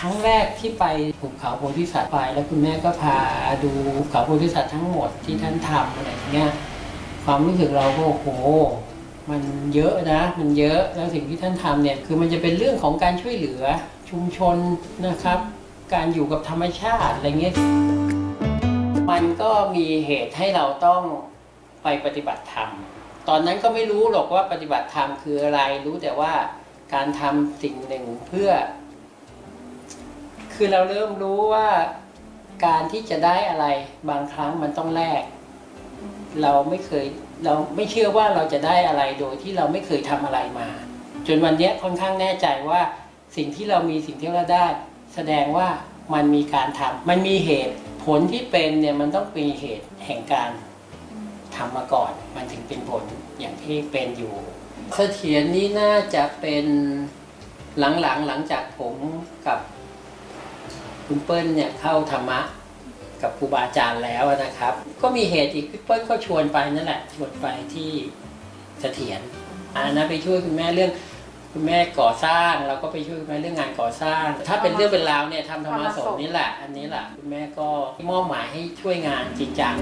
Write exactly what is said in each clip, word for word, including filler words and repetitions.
ครั้งแรกที่ไปภูเขาโพธิสัตว์ไปแล้วคุณแม่ก็พาดูภูเขาโพธิสัตว์ทั้งหมดที่ท่านทำอะไรเงี้ยความรู้สึกเราก็โอ้โหมันเยอะนะมันเยอะแล้วสิ่งที่ท่านทำเนี่ยคือมันจะเป็นเรื่องของการช่วยเหลือชุมชนนะครับการอยู่กับธรรมชาติอะไรเงี้ยมันก็มีเหตุให้เราต้องไปปฏิบัติธรรมตอนนั้นก็ไม่รู้หรอกว่าปฏิบัติธรรมคืออะไรรู้แต่ว่าการทำสิ่งหนึ่งเพื่อคือเราเริ่มรู้ว่าการที่จะได้อะไรบางครั้งมันต้องแลกเราไม่เคยเราไม่เชื่อว่าเราจะได้อะไรโดยที่เราไม่เคยทำอะไรมาจนวันนี้ค่อนข้างแน่ใจว่าสิ่งที่เรามีสิ่งที่เราได้แสดงว่ามันมีการทำมันมีเหตุผลที่เป็นเนี่ยมันต้องมีเหตุแห่งการทำมาก่อนมันถึงเป็นผลอย่างที่เป็นอยู่เสถียรนี้น่าจะเป็นหลังๆ ห, หลังจากผมกับคุณเปิ้ลเนี่ยเข้าธรรมะกับครูบาอาจารย์แล้วนะครับก็มีเหตุอีกพี่เปิ้ลก็ชวนไปนั่นแหละชวนไปที่เสถียรอันนั้นไปช่วยคุณแม่เรื่องคุณแม่ก่อสร้างเราก็ไปช่วยคุณแม่เรื่องงานก่อสร้างถ้าเป็นเรื่องเป็นราวเนี่ยทำธรรมะสงฆ์นี่แหละอันนี้แหละคุณแม่ก็มอบหมายให้ช่วยงานจริงจัง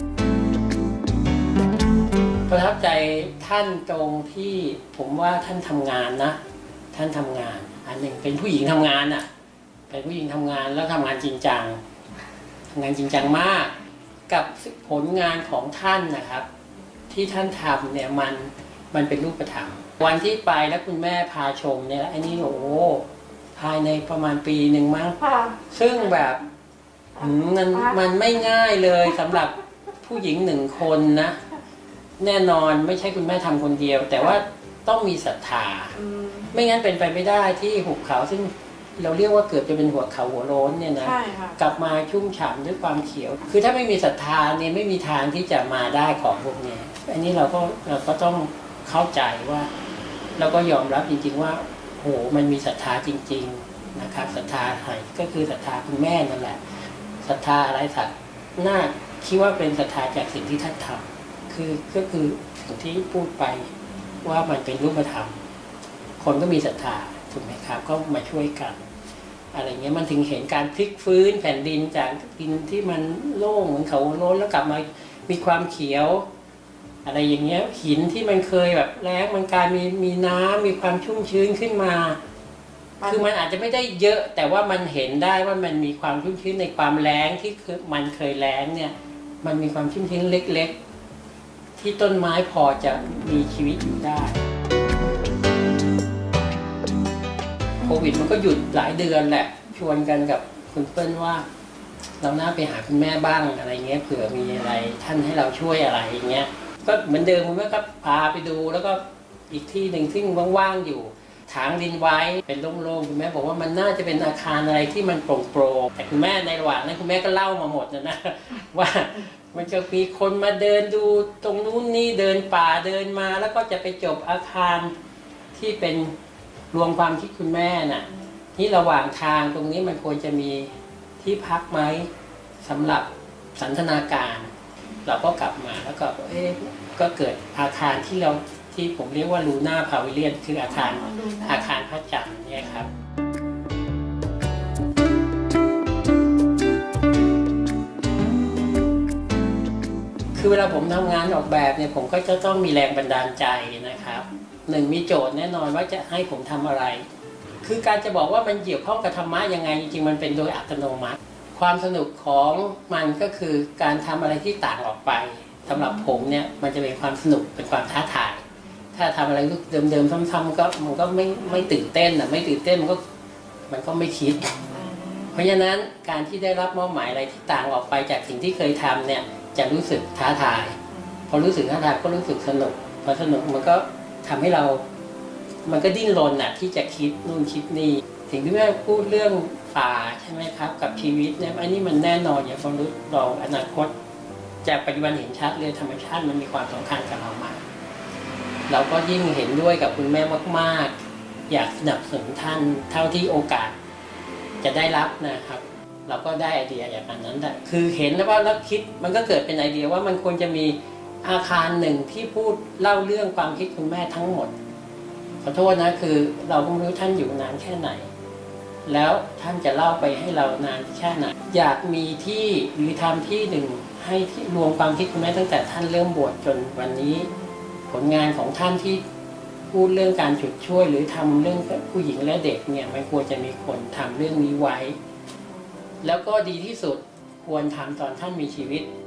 ประทับใจท่านตรงที่ผมว่าท่านทำงานนะท่านทำงานอันหนึ่งเป็นผู้หญิงทำงานอ่ะเป็นผู้หญิงทำงานแล้วทำงานจริงจังทำงานจริงจังมากกับผลงานของท่านนะครับที่ท่านทำเนี่ยมันมันเป็นรูปธรรมวันที่ไปแล้วคุณแม่พาชมเนี่ยอันนี้โอ้ภายในประมาณปีหนึ่งมั้งซึ่งแบบมันมันไม่ง่ายเลยสำหรับผู้หญิงหนึ่งคนนะแน่นอนไม่ใช่คุณแม่ทำคนเดียวแต่ว่าต้องมีศรัทธาไม่งั้นเป็นไปไม่ได้ที่หุบเขาซึ่งเราเรียกว่าเกือบจะเป็นหัวเขาหัวโล้นเนี่ยนะกลับมาชุ่มฉ่ำด้วยความเขียวคือถ้าไม่มีศรัทธาเนี่ยไม่มีทางที่จะมาได้ของพวกนี้อันนี้เราก็เราก็ต้องเข้าใจว่าเราก็ยอมรับจริงๆว่าโหมันมีศรัทธาจริงๆนะครับศรัทธาใครก็คือศรัทธาคุณแม่นั่นแหละศรัทธาอะไรสักน่าคิดว่าเป็นศรัทธาจากสิ่งที่ท่านทำคือก็คือสิ่งที่พูดไปว่ามันเป็นรูปธรรมคนก็มีศรัทธาถูกไหมครับก็มาช่วยกันอะไรเงี้ยมันถึงเห็นการพลิกฟื้นแผ่นดินจากดินที่มันโล่งเหมือนเขาโล้นแล้วกลับมามีความเขียวอะไรอย่างเงี้ยหินที่มันเคยแบบแล้งมันกลายมีมีน้ำมีความชุ่มชื้นขึ้นมาคือมันอาจจะไม่ได้เยอะแต่ว่ามันเห็นได้ว่ามันมีความชุ่มชื้นในความแล้งที่มันเคยแล้งเนี่ยมันมีความชุ่มชื้นเล็กๆที่ต้นไม้พอจะมีชีวิตอยู่ได้โควิดมันก็หยุดหลายเดือนแหละชวนกันกับคุณเปิ้ลว่าเราน่าไปหาคุณแม่บ้างอะไรเงี้ยเผื่อมีอะไรท่านให้เราช่วยอะไรอย่างเงี้ยก็เหมือนเดิมคุณแม่ก็พาไปดูแล้วก็อีกที่หนึ่งที่ว่างๆอยู่ถางดินไว้เป็นโล่งๆคุณแม่บอกว่ามันน่าจะเป็นอาคารอะไรที่มันโปร่งๆแต่คุณแม่ในระหว่างนั้นคุณแม่ก็เล่ามาหมดนะนะว่ามันจะมีคนมาเดินดูตรงนู้นนี่เดินป่าเดินมาแล้วก็จะไปจบอาคารที่เป็นรวมความคิดคุณแม่น่ะที่ระหว่างทางตรงนี้มันควรจะมีที่พักไหมสำหรับสันทนาการเราก็กลับมาแล้วก็เอ๊ะก็เกิดอาคารที่เราที่ผมเรียกว่าลูน่าพาวิเลียนคืออาคารอาคารพระจันทร์เนี่ยครับคือเวลาผมทำงานออกแบบเนี่ยผมก็จะต้องมีแรงบันดาลใจนะครับหนึ่งมีโจทย์แน่นอนว่าจะให้ผมทำอะไรคือการจะบอกว่ามันเกี่ยวข้องกับธรรมะยังไงจริงๆมันเป็นโดยอัตโนมัติความสนุกของมันก็คือการทำอะไรที่ต่างออกไปสำหรับผมเนี่ยมันจะเป็นความสนุกเป็นความท้าทายถ้าทำอะไรเดิมๆซ้ำๆก็มันก็ไม่ไม่ตื่นเต้นอ่ะไม่ตื่นเต้นมันก็มันก็ไม่คิดเพราะฉะนั้นการที่ได้รับมอบหมายอะไรที่ต่างออกไปจากสิ่งที่เคยทำเนี่ยจะรู้สึกท้าทายพอรู้สึกท้าทายก็รู้สึกสนุกพอสนุกมันก็ทำให้เรามันก็ดิ้นรนน่ะที่จะคิดนู่นคิดนี่สิ่งที่แม่พูดเรื่องป่าใช่ไหมครับกับชีวิตเนี่ยอันนี้มันแน่นอนอย่างความรู้เราอนาคตจากปัจจุบันเห็นชัดเลยธรรมชาติมันมีความสำคัญกับเรามากเราก็ยิ่งเห็นด้วยกับคุณแม่มากๆอยากสนับสนุนท่านเท่าที่โอกาสจะได้รับนะครับเราก็ได้ไอเดียอย่างนั้นแหละคือเห็นแล้วว่าแล้วคิดมันก็เกิดเป็นไอเดียว่ามันควรจะมีอาคารหนึ่งที่พูดเล่าเรื่องความคิดคุณแม่ทั้งหมดขอโทษนะคือเราก็ไม่รู้ท่านอยู่นานแค่ไหนแล้วท่านจะเล่าไปให้เรานานแค่ไหนอยากมีที่หรือทำที่หนึ่งให้ที่รวมความคิดคุณแม่ตั้งแต่ท่านเริ่มบวชจนวันนี้ ผลงานของท่านที่พูดเรื่องการฉุดช่วยหรือทำเรื่องผู้หญิงและเด็กเนี่ยมันควรจะมีคนทำเรื่องนี้ไว้ แล้วก็ดีที่สุดควรทำตอนท่านมีชีวิต